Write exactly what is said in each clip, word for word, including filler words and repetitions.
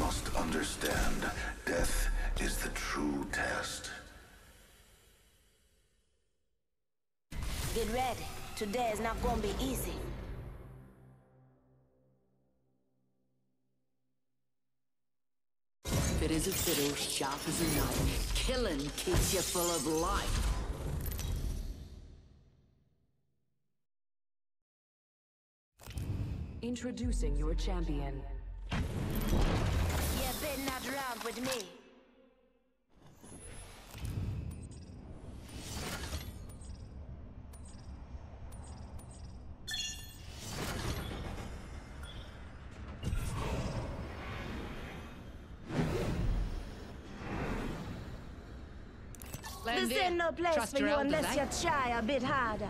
must understand, death is the true test. Get ready. Today is not gonna be easy. Fit as a fiddle, sharp as a knife. Killing keeps you full of life. Introducing your champion. You better not round with me. Land This in. ain't no place Trust for your you elders, unless eh? you try a bit harder.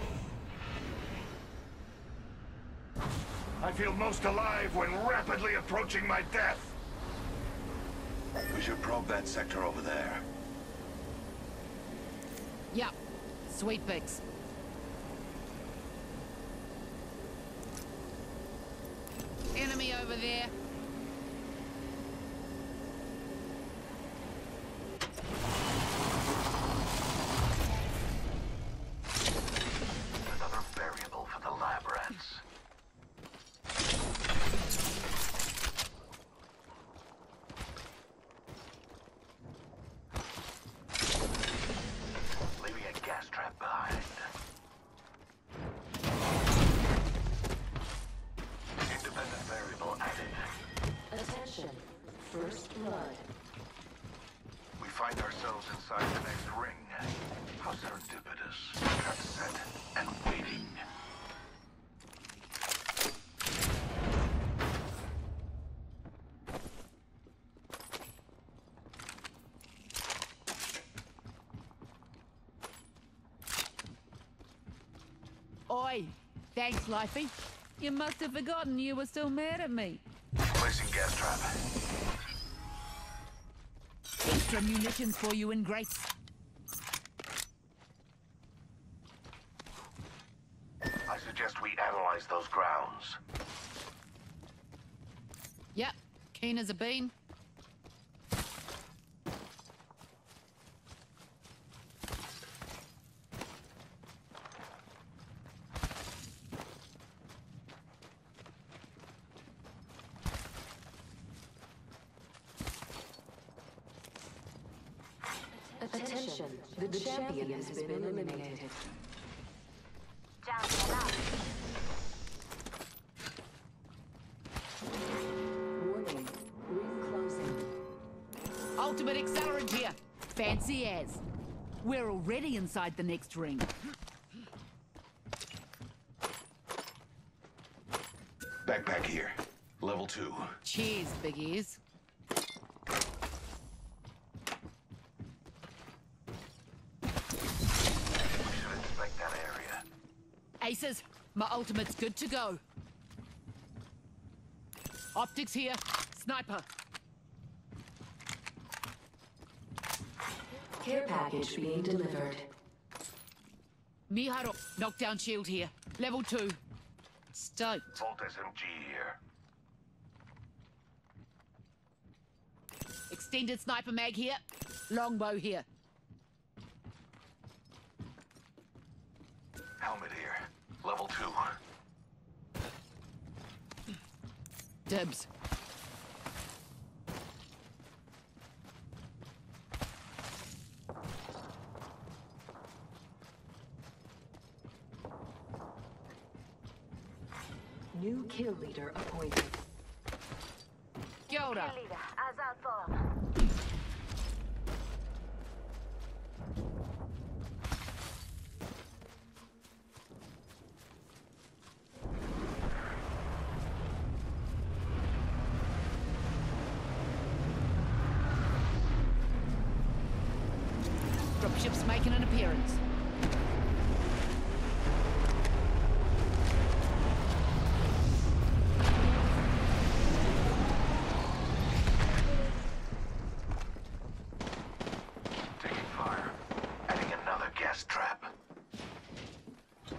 I feel most alive when rapidly approaching my death. We should probe that sector over there. Yep. Sweet picks. Enemy over there. Another variable for the lab rats. Leaving a gas trap behind. Independent variable added. Attention. First blood. We find ourselves inside the next ring. How serendipitous. Trap set and waiting. Oi! Thanks, Lifey. You must have forgotten you were still mad at me. Placing gas trap. Extra munitions for you in Grace. I suggest we analyze those grounds. Yep. Keen as a bean. Attention. The champion has been eliminated. Down and up. Warning. Ring closing. Ultimate accelerant here. Fancy as. We're already inside the next ring. Backpack here. Level two. Cheers, big ears. We should inspect that area. Aces, my ultimate's good to go. Optics here. Sniper. Care package being delivered. Miharo. Knockdown shield here. Level two. Stoked. Volt S M G here. Extended sniper mag here. Longbow here. Helmet here. Level two. Dibs. New kill leader appointed. Kia ora. Leader, eyes out for him. Dropship's making an appearance. Taking fire. Adding another gas trap.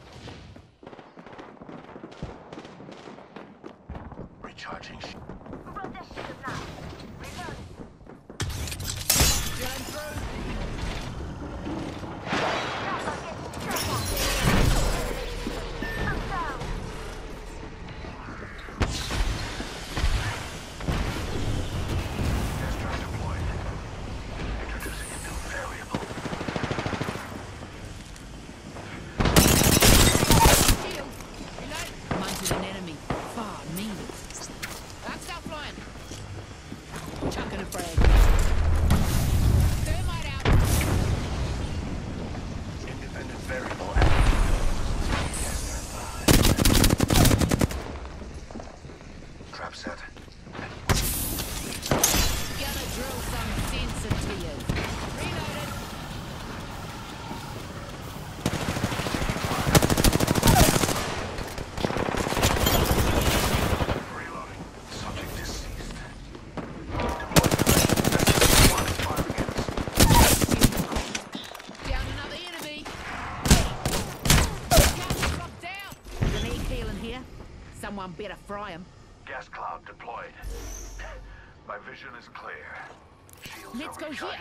Recharging. sh- Someone better fry him. Gas cloud deployed. My vision is clear. Shields Let's are go here.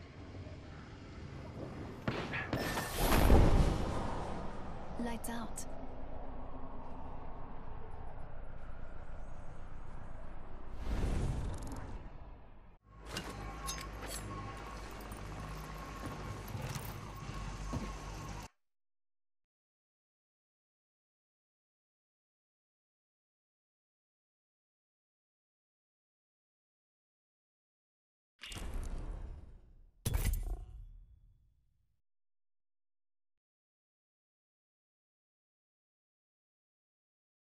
recharging. Lights out.